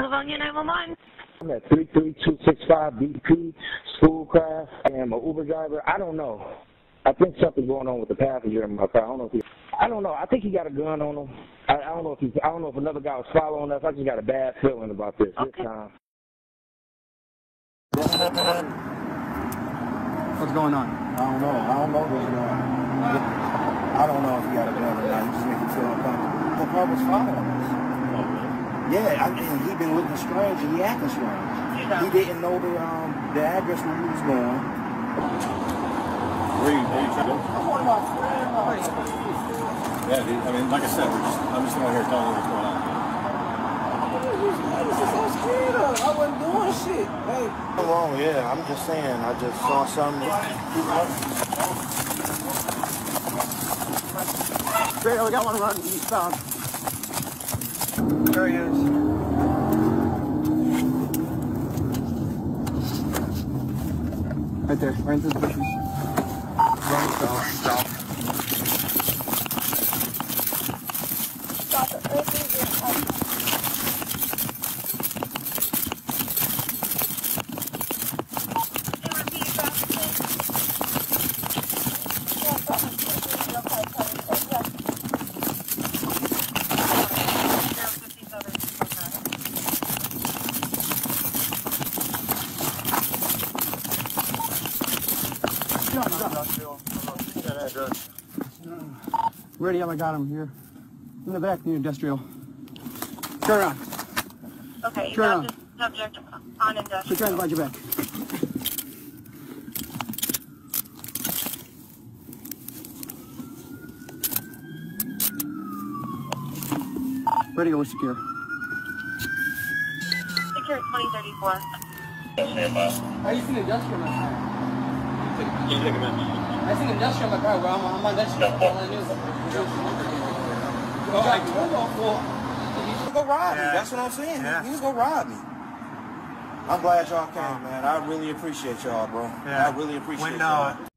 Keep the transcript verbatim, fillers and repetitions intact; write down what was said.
Livonia nine one one. I'm at three three two six five B P, Schoolcraft. I am an Uber driver. I don't know. I think something's going on with the passenger in my car. I don't know if he, I don't know. I think he got a gun on him. I, I don't know if he, I don't know if another guy was following us. I just got a bad feeling about this Okay. this time. What's going on? I don't know. I don't know what's going on. I don't know if he got a gun or not. He just make me feel uncomfortable. The car was following us. Yeah, I mean, he been looking strange and he acting strange. He didn't know the um the address where he was going. Where are you, where are you trying to go? I'm one of my friends. Yeah, dude. I mean, like I said, we're just, I'm just out here telling you what's going on. This is so scared of. I wasn't doing shit. Hey. Nothing wrong, yeah. I'm just saying. I just saw something. Great, we got one running eastbound. There he is. Right there, right into the bushes. Run south, south. Ready up, I got him here. In the back, near industrial. Turn around. Okay, you Turn got the subject on industrial. Quit trying to find your back. Ready, go, secure. Secure twenty thirty-four. I used an industrial in my car. Can you take a minute? I seen industrial in my car. Well, I'm, I'm on industrial. That's all I knew. Oh, I well, you just go rob me. That's what I'm saying. Yeah. You just go rob me. I'm glad y'all came, man. I really appreciate y'all, bro. Yeah. I really appreciate When, y'all. uh,